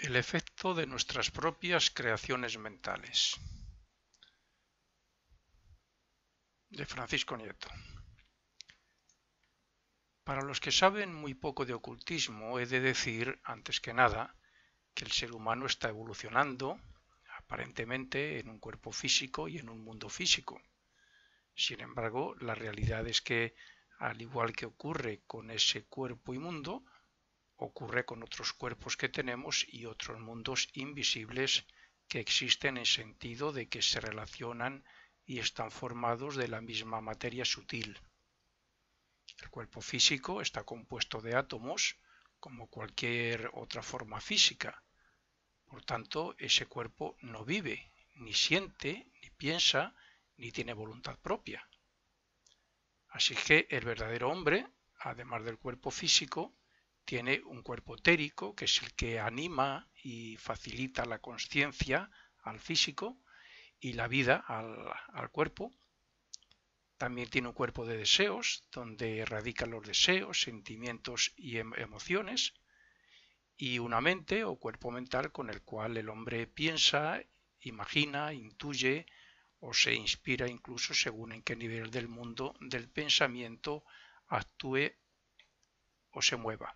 El efecto de nuestras propias creaciones mentales, de Francisco Nieto. Para los que saben muy poco de ocultismo, he de decir, antes que nada, que el ser humano está evolucionando, aparentemente, en un cuerpo físico y en un mundo físico. Sin embargo, la realidad es que, al igual que ocurre con ese cuerpo y mundo, ocurre con otros cuerpos que tenemos y otros mundos invisibles que existen en sentido de que se relacionan y están formados de la misma materia sutil. El cuerpo físico está compuesto de átomos como cualquier otra forma física. Por tanto, ese cuerpo no vive, ni siente, ni piensa, ni tiene voluntad propia. Así que el verdadero hombre, además del cuerpo físico, tiene un cuerpo etérico, que es el que anima y facilita la consciencia al físico y la vida al cuerpo. También tiene un cuerpo de deseos, donde radican los deseos, sentimientos y emociones, y una mente o cuerpo mental con el cual el hombre piensa, imagina, intuye o se inspira incluso según en qué nivel del mundo del pensamiento actúe o se mueva.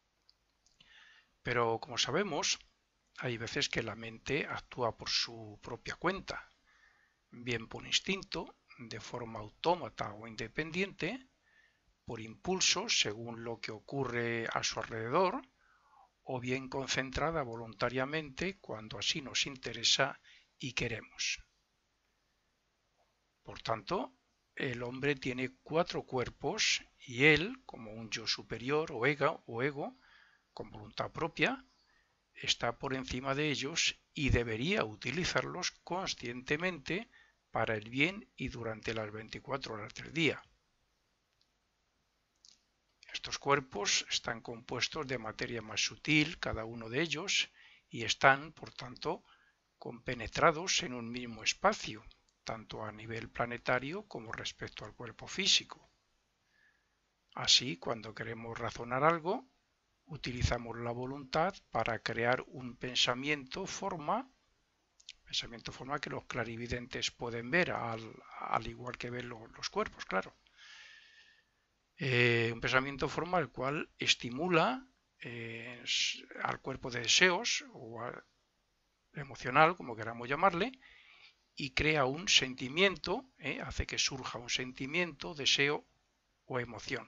Pero como sabemos, hay veces que la mente actúa por su propia cuenta, bien por instinto, de forma autómata o independiente, por impulso según lo que ocurre a su alrededor, o bien concentrada voluntariamente cuando así nos interesa y queremos. Por tanto, el hombre tiene 4 cuerpos y él, como un yo superior o ego con voluntad propia, está por encima de ellos y debería utilizarlos conscientemente para el bien y durante las 24 horas del día. Estos cuerpos están compuestos de materia más sutil, cada uno de ellos, y están, por tanto, compenetrados en un mismo espacio, tanto a nivel planetario como respecto al cuerpo físico. Así, cuando queremos razonar algo, utilizamos la voluntad para crear un pensamiento forma que los clarividentes pueden ver, al igual que ven los cuerpos, claro. Un pensamiento forma el cual estimula al cuerpo de deseos o emocional, como queramos llamarle, y crea un sentimiento, hace que surja un sentimiento, deseo o emoción.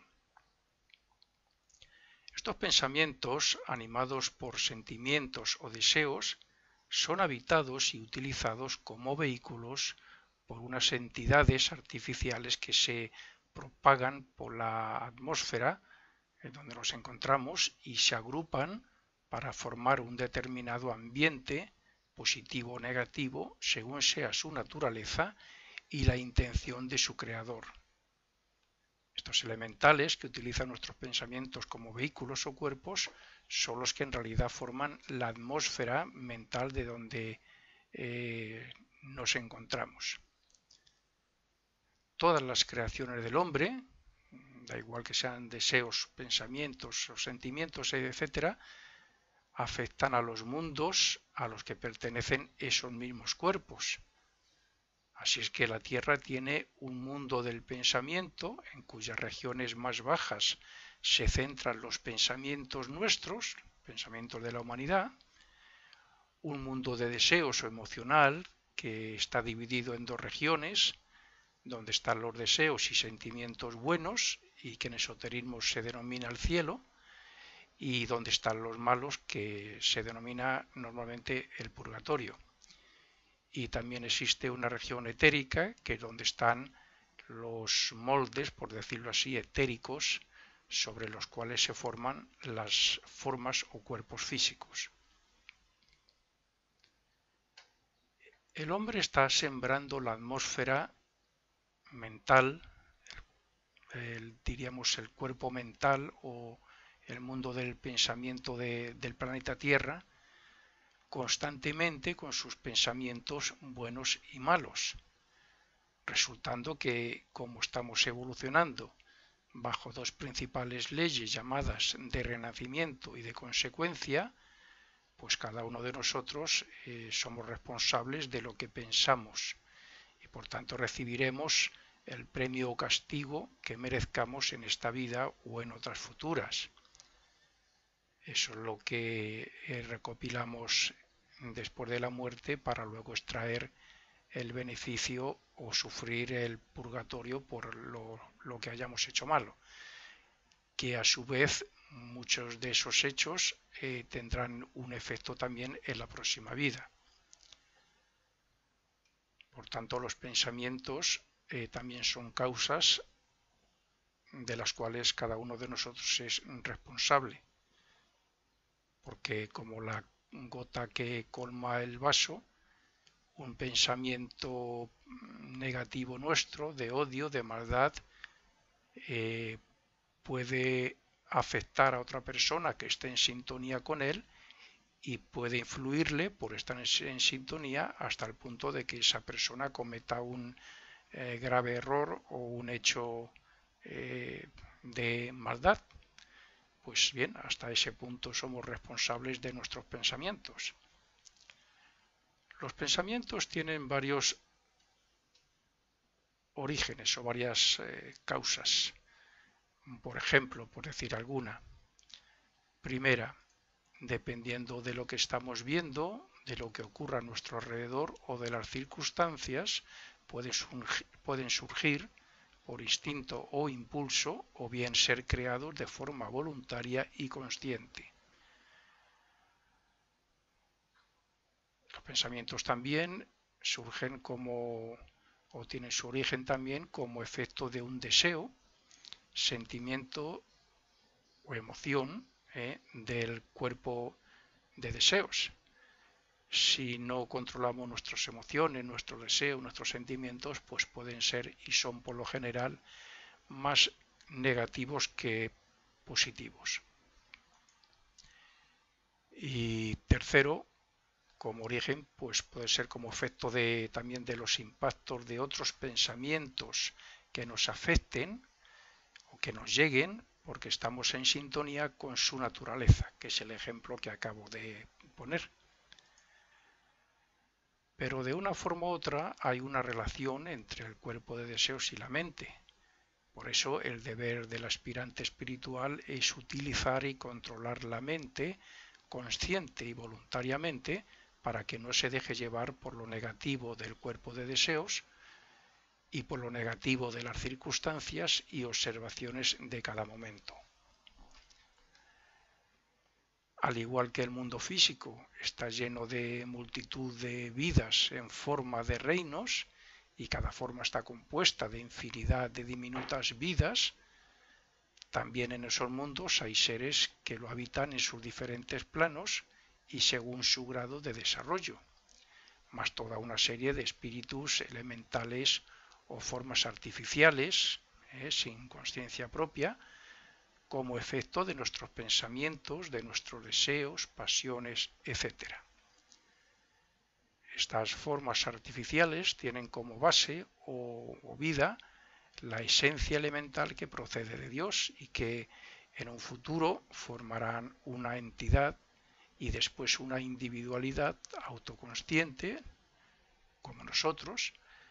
Estos pensamientos, animados por sentimientos o deseos, son habitados y utilizados como vehículos por unas entidades artificiales que se propagan por la atmósfera en donde nos encontramos y se agrupan para formar un determinado ambiente, positivo o negativo, según sea su naturaleza y la intención de su creador. Estos elementales que utilizan nuestros pensamientos como vehículos o cuerpos son los que en realidad forman la atmósfera mental de donde nos encontramos. Todas las creaciones del hombre, da igual que sean deseos, pensamientos o sentimientos, etc., afectan a los mundos a los que pertenecen esos mismos cuerpos. Así es que la Tierra tiene un mundo del pensamiento en cuyas regiones más bajas se centran los pensamientos nuestros, pensamientos de la humanidad, un mundo de deseos o emocional que está dividido en 2 regiones, donde están los deseos y sentimientos buenos y que en esoterismo se denomina el cielo, y donde están los malos que se denomina normalmente el purgatorio. Y también existe una región etérica, que es donde están los moldes, por decirlo así, etéricos, sobre los cuales se forman las formas o cuerpos físicos. El hombre está sembrando la atmósfera mental, diríamos el cuerpo mental o el mundo del pensamiento del planeta Tierra, constantemente con sus pensamientos buenos y malos, resultando que, como estamos evolucionando bajo 2 principales leyes llamadas de renacimiento y de consecuencia, pues cada uno de nosotros somos responsables de lo que pensamos y por tanto recibiremos el premio o castigo que merezcamos en esta vida o en otras futuras. Eso es lo que recopilamos después de la muerte para luego extraer el beneficio o sufrir el purgatorio por lo que hayamos hecho malo, que a su vez muchos de esos hechos tendrán un efecto también en la próxima vida. Por tanto, los pensamientos también son causas de las cuales cada uno de nosotros es responsable, porque como la gota que colma el vaso, un pensamiento negativo nuestro, de odio, de maldad, puede afectar a otra persona que esté en sintonía con él y puede influirle por estar en sintonía hasta el punto de que esa persona cometa un grave error o un hecho de maldad. Pues bien, hasta ese punto somos responsables de nuestros pensamientos. Los pensamientos tienen varios orígenes o varias causas. Por ejemplo, por decir alguna. Primera, dependiendo de lo que estamos viendo, de lo que ocurra a nuestro alrededor o de las circunstancias, pueden surgir por instinto o impulso o bien ser creados de forma voluntaria y consciente. Los pensamientos también surgen o tienen su origen también como efecto de un deseo, sentimiento o emoción del cuerpo de deseos. Si no controlamos nuestras emociones, nuestros deseos, nuestros sentimientos, pues pueden ser y son por lo general más negativos que positivos. Y tercero, como origen, pues puede ser como efecto también de los impactos de otros pensamientos que nos afecten o que nos lleguen porque estamos en sintonía con su naturaleza, que es el ejemplo que acabo de poner. Pero de una forma u otra hay una relación entre el cuerpo de deseos y la mente. Por eso el deber del aspirante espiritual es utilizar y controlar la mente consciente y voluntariamente para que no se deje llevar por lo negativo del cuerpo de deseos y por lo negativo de las circunstancias y observaciones de cada momento. Al igual que el mundo físico está lleno de multitud de vidas en forma de reinos, y cada forma está compuesta de infinidad de diminutas vidas, también en esos mundos hay seres que lo habitan en sus diferentes planos y según su grado de desarrollo, más toda una serie de espíritus elementales o formas artificiales, sin conciencia propia, como efecto de nuestros pensamientos, de nuestros deseos, pasiones, etc. Estas formas artificiales tienen como base o vida la esencia elemental que procede de Dios y que en un futuro formarán una entidad y después una individualidad autoconsciente, como nosotros,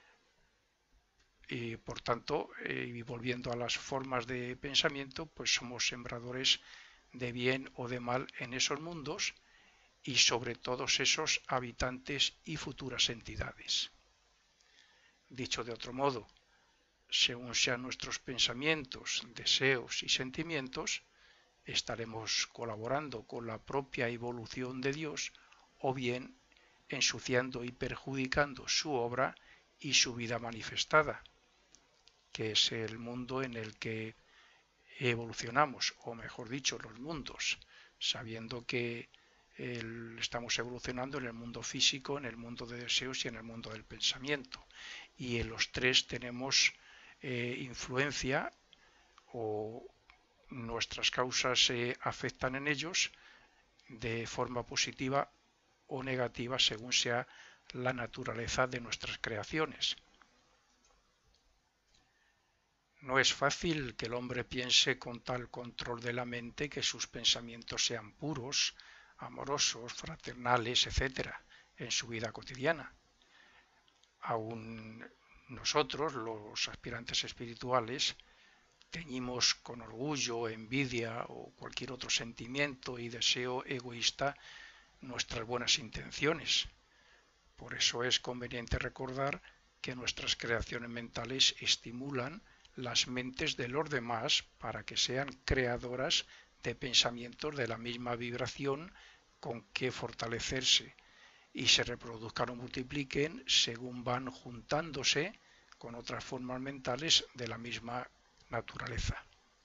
y por tanto, y volviendo a las formas de pensamiento, pues somos sembradores de bien o de mal en esos mundos y sobre todos esos habitantes y futuras entidades. Dicho de otro modo, según sean nuestros pensamientos, deseos y sentimientos, estaremos colaborando con la propia evolución de Dios o bien ensuciando y perjudicando su obra y su vida manifestada, que es el mundo en el que evolucionamos, o mejor dicho, los mundos, sabiendo que estamos evolucionando en el mundo físico, en el mundo de deseos y en el mundo del pensamiento. Y en los tres tenemos influencia o nuestras causas afectan en ellos de forma positiva o negativa según sea la naturaleza de nuestras creaciones. No es fácil que el hombre piense con tal control de la mente que sus pensamientos sean puros, amorosos, fraternales, etcétera, en su vida cotidiana. Aún nosotros, los aspirantes espirituales, teñimos con orgullo, envidia o cualquier otro sentimiento y deseo egoísta nuestras buenas intenciones. Por eso es conveniente recordar que nuestras creaciones mentales estimulan las mentes de los demás para que sean creadoras de pensamientos de la misma vibración con que fortalecerse y se reproduzcan o multipliquen según van juntándose con otras formas mentales de la misma naturaleza.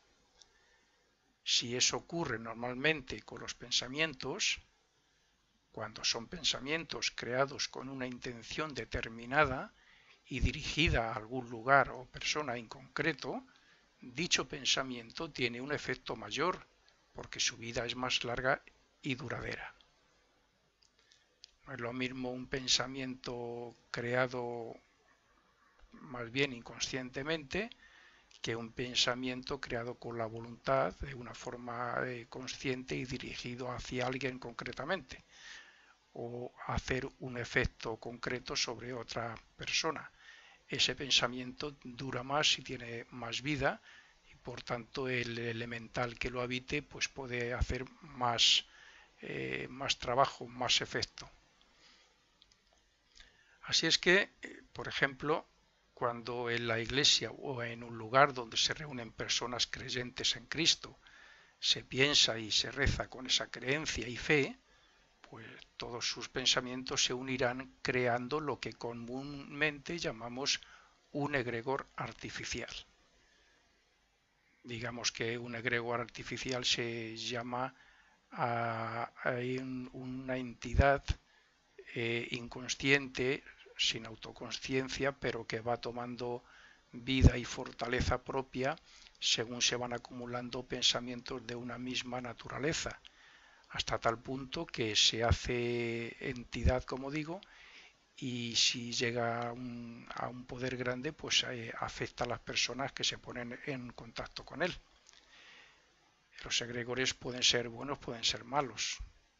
Si eso ocurre normalmente con los pensamientos, cuando son pensamientos creados con una intención determinada y dirigida a algún lugar o persona en concreto, dicho pensamiento tiene un efecto mayor porque su vida es más larga y duradera. No es lo mismo un pensamiento creado más bien inconscientemente que un pensamiento creado con la voluntad de una forma consciente y dirigido hacia alguien concretamente o hacer un efecto concreto sobre otra persona. Ese pensamiento dura más y tiene más vida y por tanto el elemental que lo habite pues puede hacer más trabajo, más efecto. Así es que, por ejemplo, cuando en la iglesia o en un lugar donde se reúnen personas creyentes en Cristo se piensa y se reza con esa creencia y fe, pues todos sus pensamientos se unirán creando lo que comúnmente llamamos un egregor artificial. Digamos que un egregor artificial se llama a una entidad inconsciente, sin autoconsciencia, pero que va tomando vida y fortaleza propia según se van acumulando pensamientos de una misma naturaleza, hasta tal punto que se hace entidad, como digo, y si llega a un poder grande, pues afecta a las personas que se ponen en contacto con él. Los egregores pueden ser buenos, pueden ser malos.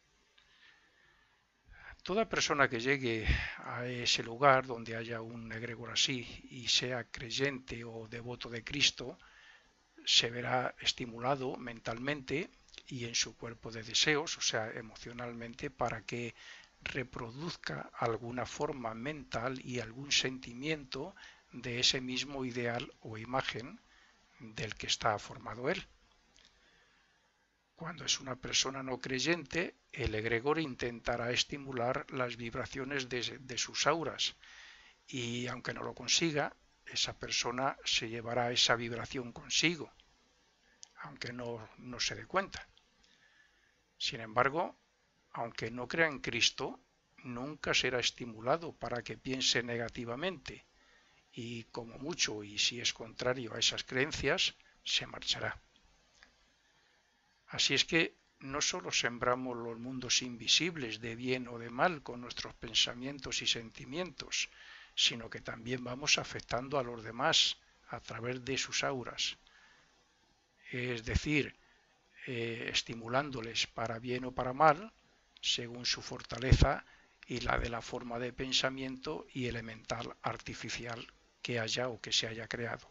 Toda persona que llegue a ese lugar donde haya un egregor así y sea creyente o devoto de Cristo, se verá estimulado mentalmente y en su cuerpo de deseos, o sea, emocionalmente, para que reproduzca alguna forma mental y algún sentimiento de ese mismo ideal o imagen del que está formado él. Cuando es una persona no creyente, el egregor intentará estimular las vibraciones de sus auras y aunque no lo consiga, esa persona se llevará esa vibración consigo, aunque no se dé cuenta. Sin embargo, aunque no crea en Cristo, nunca será estimulado para que piense negativamente y como mucho, y si es contrario a esas creencias, se marchará. Así es que no solo sembramos los mundos invisibles de bien o de mal con nuestros pensamientos y sentimientos, sino que también vamos afectando a los demás a través de sus auras. Es decir, estimulándoles para bien o para mal, según su fortaleza y la de la forma de pensamiento y elemental artificial que haya o que se haya creado.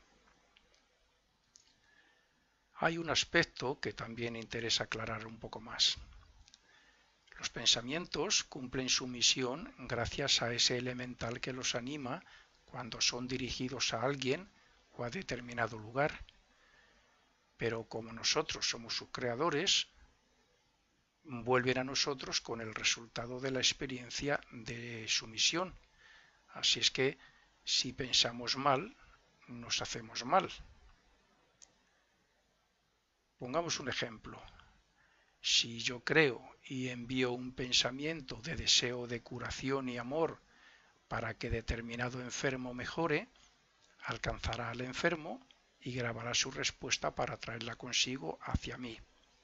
Hay un aspecto que también interesa aclarar un poco más. Los pensamientos cumplen su misión gracias a ese elemental que los anima cuando son dirigidos a alguien o a determinado lugar. Pero como nosotros somos sus creadores, vuelven a nosotros con el resultado de la experiencia de su misión. Así es que si pensamos mal, nos hacemos mal. Pongamos un ejemplo. Si yo creo y envío un pensamiento de deseo de curación y amor para que determinado enfermo mejore, alcanzará al enfermo y grabará su respuesta para traerla consigo hacia mí.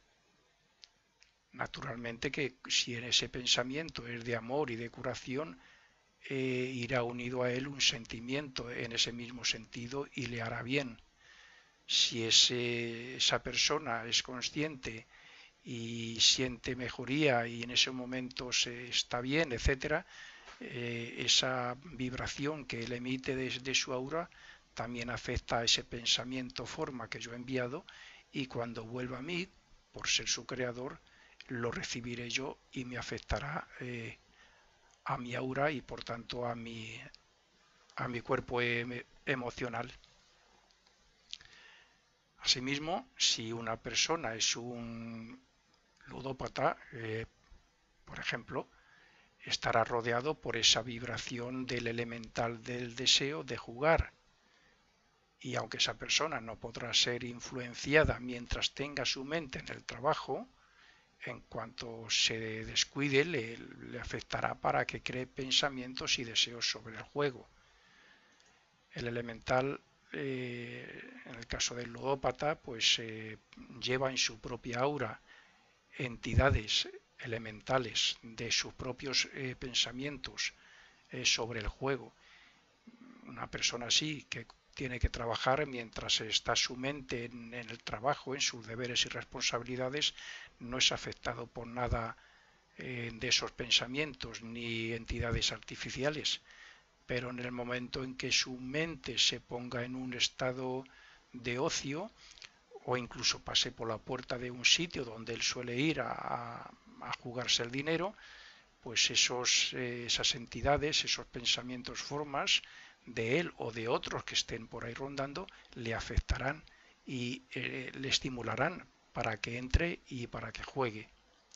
Naturalmente que si en ese pensamiento es de amor y de curación, irá unido a él un sentimiento en ese mismo sentido y le hará bien. Si esa persona es consciente y siente mejoría y en ese momento se está bien, etcétera, esa vibración que él emite desde su aura también afecta a ese pensamiento forma que yo he enviado, y cuando vuelva a mí, por ser su creador, lo recibiré yo y me afectará a mi aura y por tanto a mi cuerpo emocional. Asimismo, si una persona es un ludópata, por ejemplo, estará rodeado por esa vibración del elemental del deseo de jugar. Y aunque esa persona no podrá ser influenciada mientras tenga su mente en el trabajo, en cuanto se descuide le afectará para que cree pensamientos y deseos sobre el juego. El elemental, en el caso del ludópata, pues lleva en su propia aura entidades elementales de sus propios pensamientos sobre el juego. Una persona así que tiene que trabajar mientras está su mente en el trabajo, en sus deberes y responsabilidades, no es afectado por nada de esos pensamientos ni entidades artificiales, pero en el momento en que su mente se ponga en un estado de ocio o incluso pase por la puerta de un sitio donde él suele ir a jugarse el dinero, pues esas entidades, esos pensamientos, formas de él o de otros que estén por ahí rondando, le afectarán y le estimularán para que entre y para que juegue.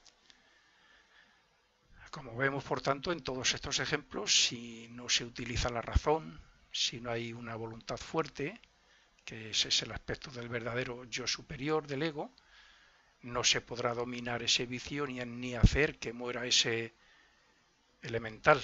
Como vemos, por tanto, en todos estos ejemplos, si no se utiliza la razón, si no hay una voluntad fuerte, que ese es el aspecto del verdadero yo superior del ego, no se podrá dominar ese vicio ni hacer que muera ese elemental.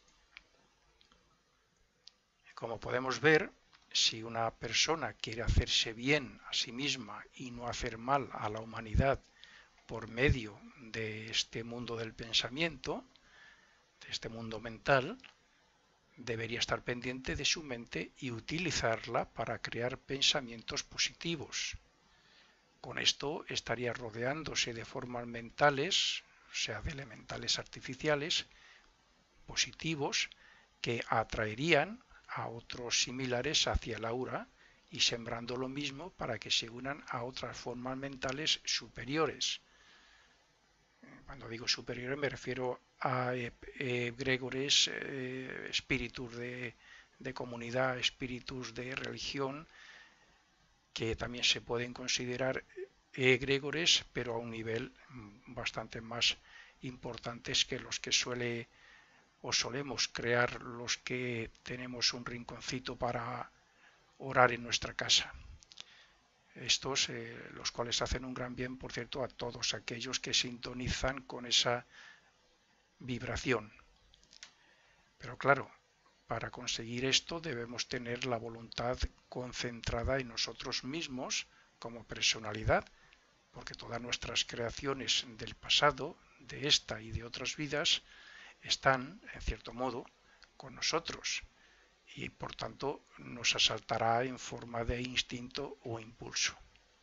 Como podemos ver, si una persona quiere hacerse bien a sí misma y no hacer mal a la humanidad por medio de este mundo del pensamiento, de este mundo mental, debería estar pendiente de su mente y utilizarla para crear pensamientos positivos. Con esto estaría rodeándose de formas mentales, o sea, de elementales artificiales, positivos, que atraerían a otros similares hacia el aura y sembrando lo mismo para que se unan a otras formas mentales superiores. Cuando digo superiores me refiero a egregores, espíritus de comunidad, espíritus de religión, que también se pueden considerar egregores, pero a un nivel bastante más importantes que los que solemos crear los que tenemos un rinconcito para orar en nuestra casa. Estos, los cuales hacen un gran bien, por cierto, a todos aquellos que sintonizan con esa vibración. Pero claro, para conseguir esto debemos tener la voluntad concentrada en nosotros mismos como personalidad, porque todas nuestras creaciones del pasado, de esta y de otras vidas, están, en cierto modo, con nosotros y por tanto nos asaltará en forma de instinto o impulso.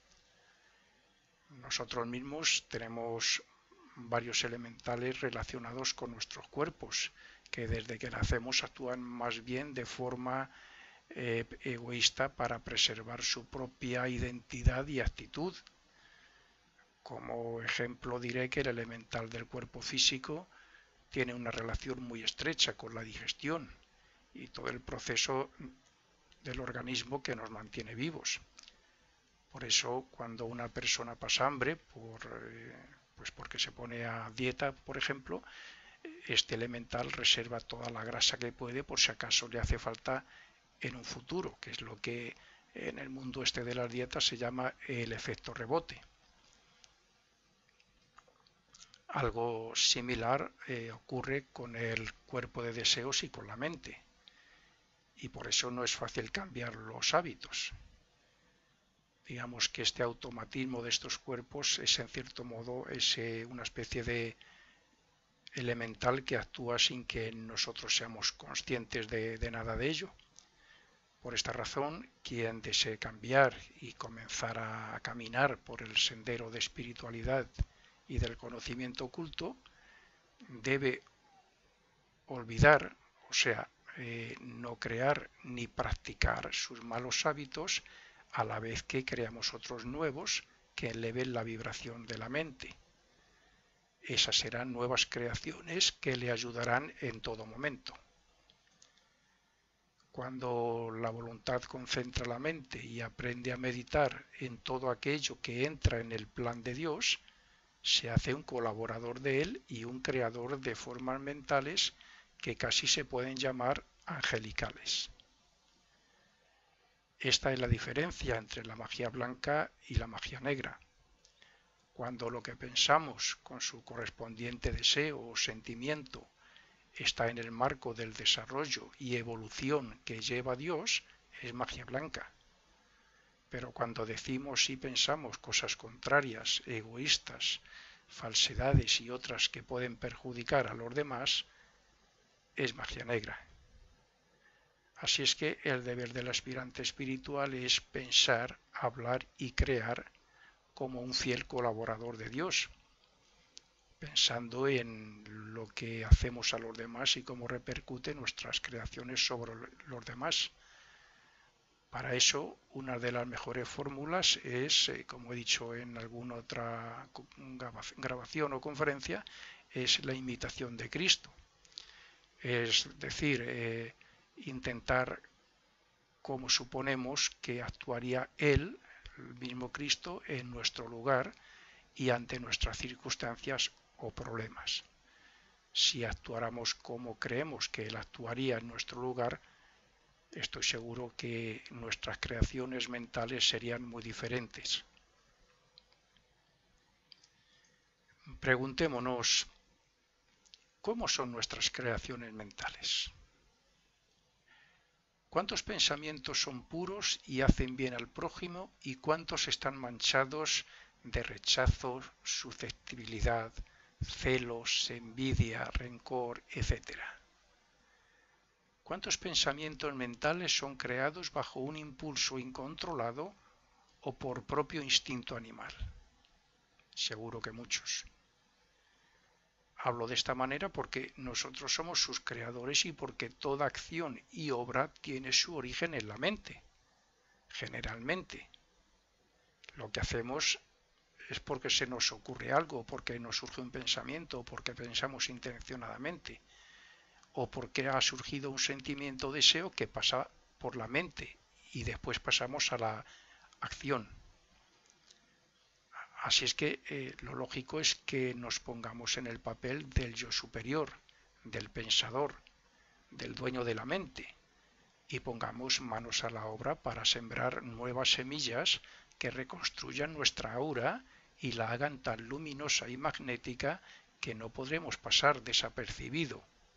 Nosotros mismos tenemos varios elementales relacionados con nuestros cuerpos, que desde que nacemos actúan más bien de forma egoísta para preservar su propia identidad y actitud. Como ejemplo diré que el elemental del cuerpo físico tiene una relación muy estrecha con la digestión y todo el proceso del organismo que nos mantiene vivos. Por eso, cuando una persona pasa hambre, pues porque se pone a dieta, por ejemplo, este elemental reserva toda la grasa que puede por si acaso le hace falta en un futuro, que es lo que en el mundo este de las dietas se llama el efecto rebote. Algo similar ocurre con el cuerpo de deseos y con la mente. Y por eso no es fácil cambiar los hábitos. Digamos que este automatismo de estos cuerpos es en cierto modo una especie de elemental que actúa sin que nosotros seamos conscientes de nada de ello. Por esta razón, quien desee cambiar y comenzar a caminar por el sendero de espiritualidad y del conocimiento oculto, debe olvidar, o sea, no crear ni practicar sus malos hábitos a la vez que creamos otros nuevos que eleven la vibración de la mente. Esas serán nuevas creaciones que le ayudarán en todo momento. Cuando la voluntad concentra la mente y aprende a meditar en todo aquello que entra en el plan de Dios, se hace un colaborador de él y un creador de formas mentales que casi se pueden llamar angelicales. Esta es la diferencia entre la magia blanca y la magia negra. Cuando lo que pensamos con su correspondiente deseo o sentimiento está en el marco del desarrollo y evolución que lleva Dios, es magia blanca. Pero cuando decimos y pensamos cosas contrarias, egoístas, falsedades y otras que pueden perjudicar a los demás, es magia negra. Así es que el deber del aspirante espiritual es pensar, hablar y crear como un fiel colaborador de Dios, pensando en lo que hacemos a los demás y cómo repercute nuestras creaciones sobre los demás. Para eso, una de las mejores fórmulas es, como he dicho en alguna otra grabación o conferencia, es la imitación de Cristo. Es decir, intentar como suponemos que actuaría Él, el mismo Cristo, en nuestro lugar y ante nuestras circunstancias o problemas. Si actuáramos como creemos que Él actuaría en nuestro lugar, estoy seguro que nuestras creaciones mentales serían muy diferentes. Preguntémonos, ¿cómo son nuestras creaciones mentales? ¿Cuántos pensamientos son puros y hacen bien al prójimo y cuántos están manchados de rechazo, susceptibilidad, celos, envidia, rencor, etcétera? ¿Cuántos pensamientos mentales son creados bajo un impulso incontrolado o por propio instinto animal? Seguro que muchos. Hablo de esta manera porque nosotros somos sus creadores y porque toda acción y obra tiene su origen en la mente. Generalmente, lo que hacemos es porque se nos ocurre algo, porque nos surge un pensamiento, o porque pensamos intencionadamente, o porque ha surgido un sentimiento o deseo que pasa por la mente y después pasamos a la acción. Así es que lo lógico es que nos pongamos en el papel del yo superior, del pensador, del dueño de la mente, y pongamos manos a la obra para sembrar nuevas semillas que reconstruyan nuestra aura y la hagan tan luminosa y magnética que no podremos pasar desapercibido.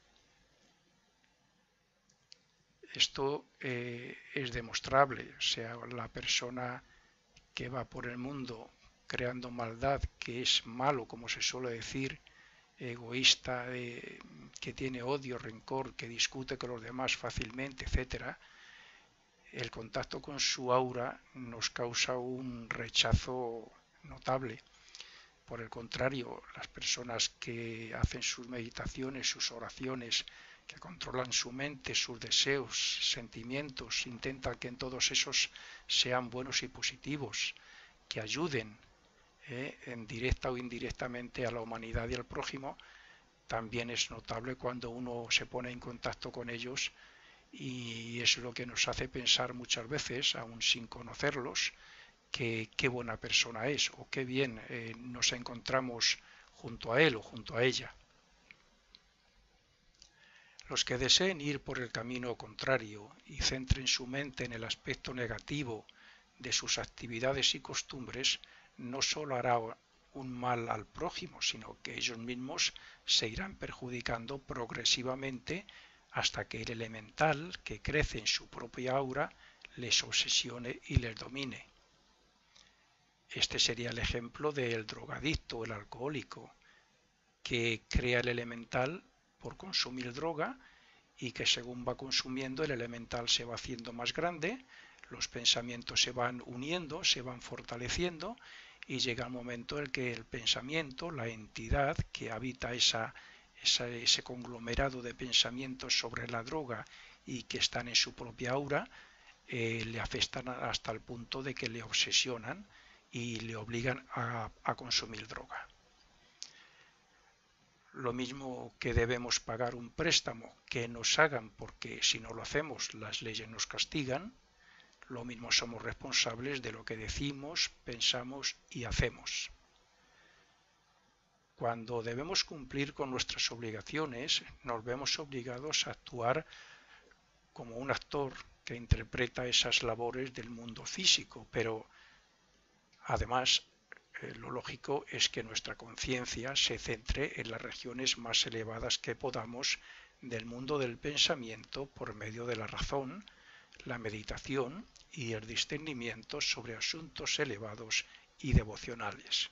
Esto es demostrable, o sea, la persona que va por el mundo creando maldad, que es malo, como se suele decir, egoísta, que tiene odio, rencor, que discute con los demás fácilmente, etcétera, el contacto con su aura nos causa un rechazo notable. Por el contrario, las personas que hacen sus meditaciones, sus oraciones, que controlan su mente, sus deseos, sentimientos, intentan que en todos esos sean buenos y positivos, que ayuden en directa o indirectamente a la humanidad y al prójimo, también es notable cuando uno se pone en contacto con ellos, y es lo que nos hace pensar muchas veces, aun sin conocerlos, que qué buena persona es o qué bien nos encontramos junto a él o junto a ella. Los que deseen ir por el camino contrario y centren su mente en el aspecto negativo de sus actividades y costumbres, no solo hará un mal al prójimo, sino que ellos mismos se irán perjudicando progresivamente hasta que el elemental que crece en su propia aura les obsesione y les domine. Este sería el ejemplo del drogadicto o el alcohólico, que crea el elemental por consumir droga y que según va consumiendo el elemental se va haciendo más grande, los pensamientos se van uniendo, se van fortaleciendo y llega el momento en que el pensamiento, la entidad que habita ese conglomerado de pensamientos sobre la droga y que están en su propia aura, le afectan hasta el punto de que le obsesionan y le obligan a consumir droga. Lo mismo que debemos pagar un préstamo que nos hagan porque si no lo hacemos las leyes nos castigan, lo mismo somos responsables de lo que decimos, pensamos y hacemos. Cuando debemos cumplir con nuestras obligaciones, nos vemos obligados a actuar como un actor que interpreta esas labores del mundo físico, pero además lo lógico es que nuestra conciencia se centre en las regiones más elevadas que podamos del mundo del pensamiento por medio de la razón, la meditación y el discernimiento sobre asuntos elevados y devocionales.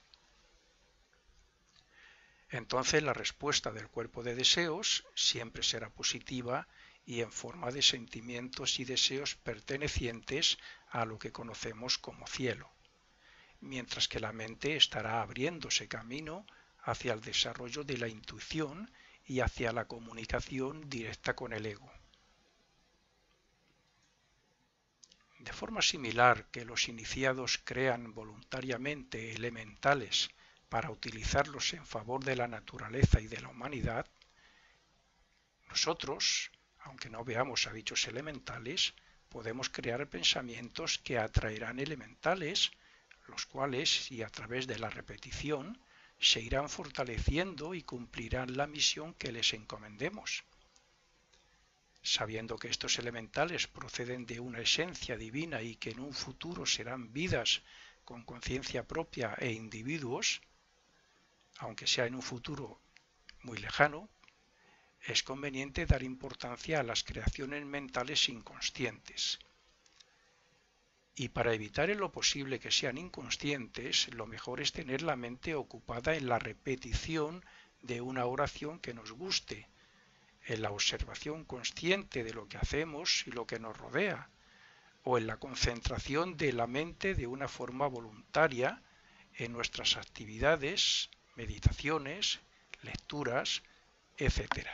Entonces la respuesta del cuerpo de deseos siempre será positiva y en forma de sentimientos y deseos pertenecientes a lo que conocemos como cielo, mientras que la mente estará abriéndose camino hacia el desarrollo de la intuición y hacia la comunicación directa con el ego. De forma similar que los iniciados crean voluntariamente elementales para utilizarlos en favor de la naturaleza y de la humanidad, nosotros, aunque no veamos a dichos elementales, podemos crear pensamientos que atraerán elementales, los cuales, y a través de la repetición, se irán fortaleciendo y cumplirán la misión que les encomendemos. Sabiendo que estos elementales proceden de una esencia divina y que en un futuro serán vidas con conciencia propia e individuos, aunque sea en un futuro muy lejano, es conveniente dar importancia a las creaciones mentales inconscientes. Y para evitar en lo posible que sean inconscientes, lo mejor es tener la mente ocupada en la repetición de una oración que nos guste, en la observación consciente de lo que hacemos y lo que nos rodea, o en la concentración de la mente de una forma voluntaria en nuestras actividades, meditaciones, lecturas, etc.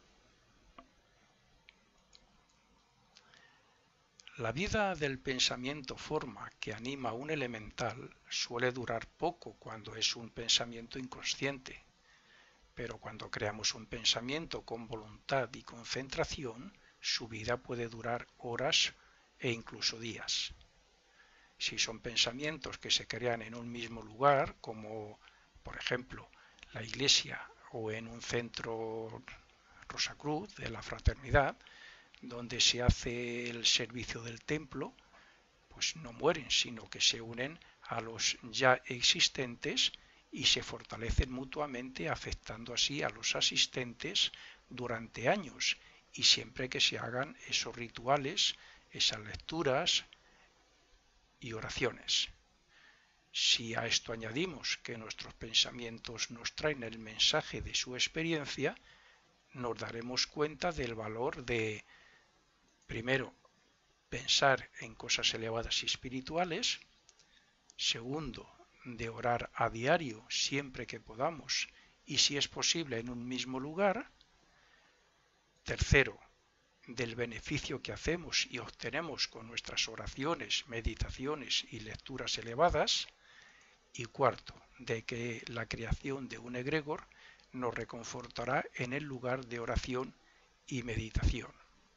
La vida del pensamiento forma que anima un elemental suele durar poco cuando es un pensamiento inconsciente, pero cuando creamos un pensamiento con voluntad y concentración, su vida puede durar horas e incluso días. Si son pensamientos que se crean en un mismo lugar, como por ejemplo la iglesia o en un centro Rosacruz de la fraternidad, donde se hace el servicio del templo, pues no mueren, sino que se unen a los ya existentes y se fortalecen mutuamente, afectando así a los asistentes durante años y siempre que se hagan esos rituales, esas lecturas y oraciones. Si a esto añadimos que nuestros pensamientos nos traen el mensaje de su experiencia, nos daremos cuenta del valor de, primero, pensar en cosas elevadas y espirituales, segundo, de orar a diario siempre que podamos y si es posible en un mismo lugar, tercero, del beneficio que hacemos y obtenemos con nuestras oraciones, meditaciones y lecturas elevadas, y cuarto, de que la creación de un egregor nos reconfortará en el lugar de oración y meditación.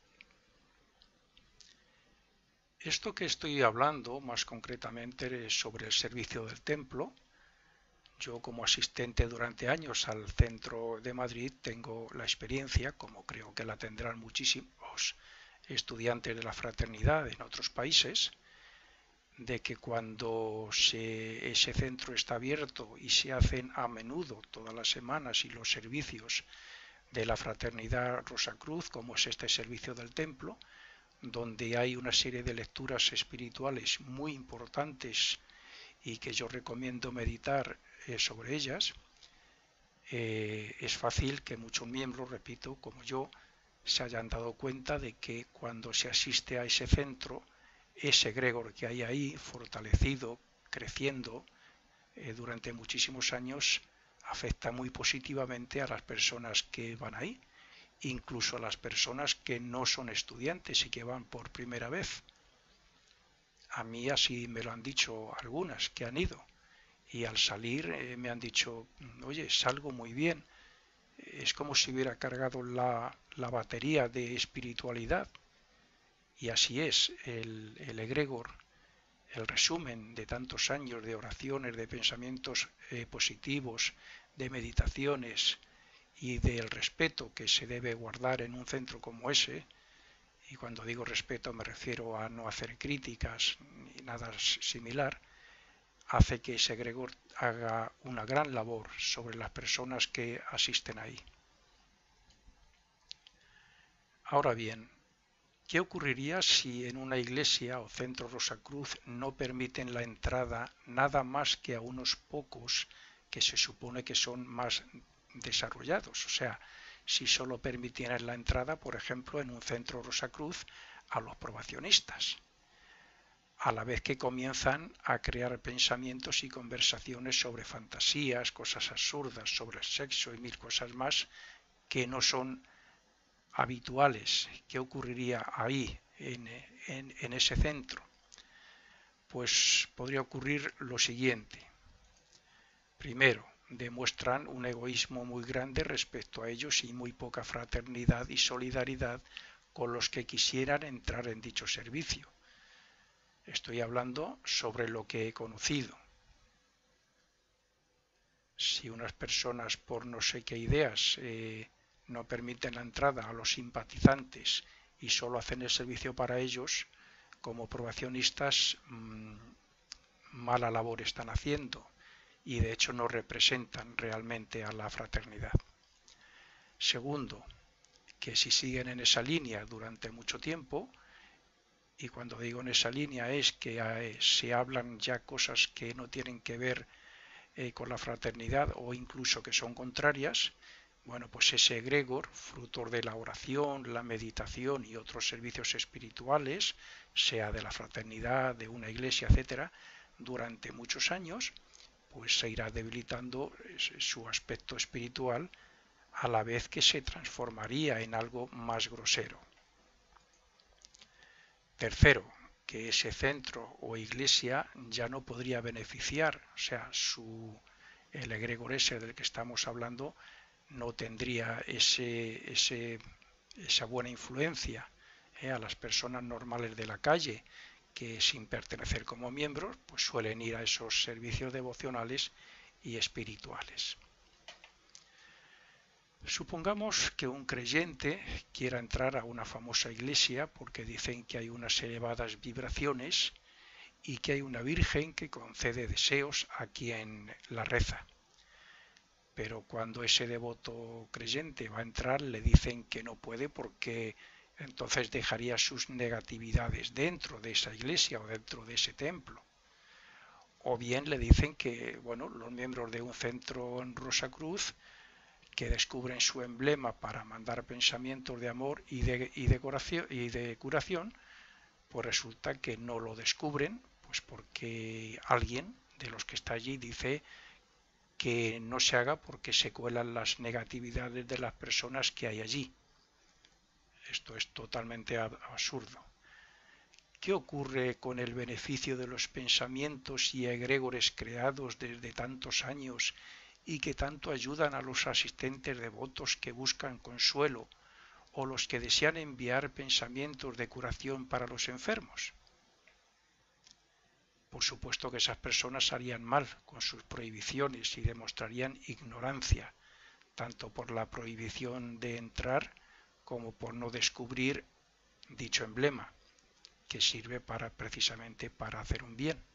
Esto que estoy hablando más concretamente es sobre el servicio del templo. Yo como asistente durante años al centro de Madrid tengo la experiencia, como creo que la tendrán muchísimos estudiantes de la fraternidad en otros países, de que cuando ese centro está abierto y se hacen a menudo todas las semanas y los servicios de la fraternidad Rosacruz, como es este servicio del templo, donde hay una serie de lecturas espirituales muy importantes y que yo recomiendo meditar sobre ellas, es fácil que muchos miembros, repito, como yo, se hayan dado cuenta de que cuando se asiste a ese centro, ese egregor que hay ahí, fortalecido, creciendo, durante muchísimos años afecta muy positivamente a las personas que van ahí, incluso a las personas que no son estudiantes y que van por primera vez. A mí así me lo han dicho algunas que han ido y al salir me han dicho, oye, salgo muy bien, es como si hubiera cargado la batería de espiritualidad. Y así es, el egregor, el resumen de tantos años de oraciones, de pensamientos positivos, de meditaciones y del respeto que se debe guardar en un centro como ese, y cuando digo respeto me refiero a no hacer críticas ni nada similar, hace que ese egregor haga una gran labor sobre las personas que asisten ahí. Ahora bien, ¿qué ocurriría si en una iglesia o centro Rosacruz no permiten la entrada nada más que a unos pocos que se supone que son más desarrollados? O sea, si solo permitieran la entrada, por ejemplo, en un centro Rosacruz a los probacionistas, a la vez que comienzan a crear pensamientos y conversaciones sobre fantasías, cosas absurdas, sobre el sexo y mil cosas más que no son habituales. ¿Qué ocurriría ahí en ese centro? Pues podría ocurrir lo siguiente. Primero, demuestran un egoísmo muy grande respecto a ellos y muy poca fraternidad y solidaridad con los que quisieran entrar en dicho servicio. Estoy hablando sobre lo que he conocido. Si unas personas por no sé qué ideas no permiten la entrada a los simpatizantes y solo hacen el servicio para ellos, como probacionistas, mala labor están haciendo y de hecho no representan realmente a la fraternidad. Segundo, que si siguen en esa línea durante mucho tiempo, y cuando digo en esa línea es que se hablan ya cosas que no tienen que ver con la fraternidad o incluso que son contrarias, bueno, pues ese egregor, fruto de la oración, la meditación y otros servicios espirituales, sea de la fraternidad, de una iglesia, etcétera, durante muchos años, pues se irá debilitando su aspecto espiritual a la vez que se transformaría en algo más grosero. Tercero, que ese centro o iglesia ya no podría beneficiar, o sea, el egregor ese del que estamos hablando no tendría esa buena influencia a las personas normales de la calle que sin pertenecer como miembros pues suelen ir a esos servicios devocionales y espirituales. Supongamos que un creyente quiera entrar a una famosa iglesia porque dicen que hay unas elevadas vibraciones y que hay una virgen que concede deseos a quien la reza. Pero cuando ese devoto creyente va a entrar le dicen que no puede porque entonces dejaría sus negatividades dentro de esa iglesia o dentro de ese templo. O bien le dicen que, bueno, los miembros de un centro en Rosacruz que descubren su emblema para mandar pensamientos de amor y de curación, pues resulta que no lo descubren, pues porque alguien de los que está allí dice que no se haga porque se cuelan las negatividades de las personas que hay allí. Esto es totalmente absurdo. ¿Qué ocurre con el beneficio de los pensamientos y egregores creados desde tantos años y que tanto ayudan a los asistentes devotos que buscan consuelo o los que desean enviar pensamientos de curación para los enfermos? Por supuesto que esas personas harían mal con sus prohibiciones y demostrarían ignorancia, tanto por la prohibición de entrar como por no descubrir dicho emblema, que sirve precisamente para hacer un bien.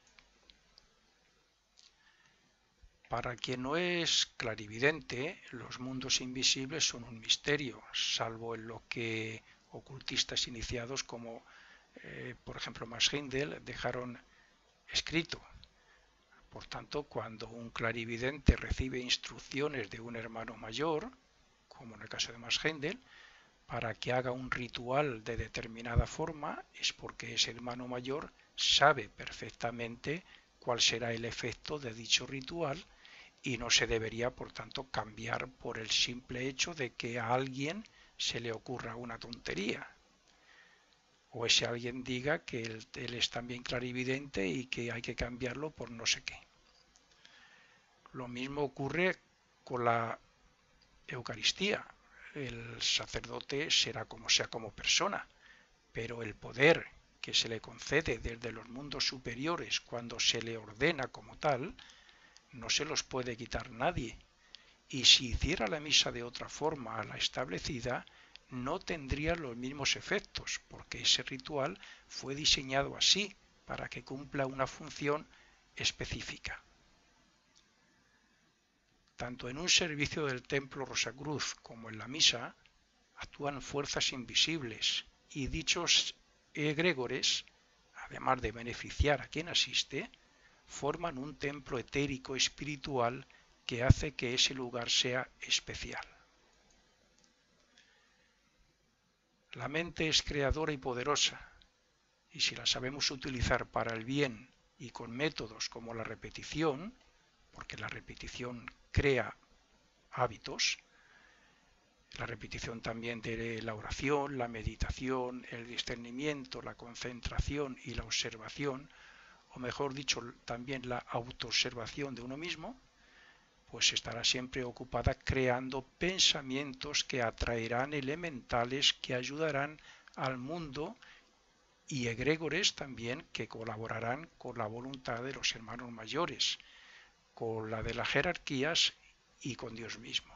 Para quien no es clarividente, los mundos invisibles son un misterio, salvo en lo que ocultistas iniciados como, por ejemplo, Max Heindel dejaron escrito. Por tanto, cuando un clarividente recibe instrucciones de un hermano mayor, como en el caso de Max Heindel, para que haga un ritual de determinada forma, es porque ese hermano mayor sabe perfectamente cuál será el efecto de dicho ritual y no se debería, por tanto, cambiar por el simple hecho de que a alguien se le ocurra una tontería. O ese alguien diga que él es también clarividente y que hay que cambiarlo por no sé qué. Lo mismo ocurre con la Eucaristía. El sacerdote será como sea como persona, pero el poder que se le concede desde los mundos superiores cuando se le ordena como tal, no se los puede quitar nadie. Y si hiciera la misa de otra forma a la establecida, no tendría los mismos efectos, porque ese ritual fue diseñado así, para que cumpla una función específica. Tanto en un servicio del templo Rosacruz como en la misa, actúan fuerzas invisibles y dichos egregores, además de beneficiar a quien asiste, forman un templo etérico espiritual que hace que ese lugar sea especial. La mente es creadora y poderosa, y si la sabemos utilizar para el bien y con métodos como la repetición, porque la repetición crea hábitos, la repetición también de la oración, la meditación, el discernimiento, la concentración y la observación, o mejor dicho, también la autoobservación de uno mismo, pues estará siempre ocupada creando pensamientos que atraerán elementales que ayudarán al mundo y egregores también que colaborarán con la voluntad de los hermanos mayores, con la de las jerarquías y con Dios mismo.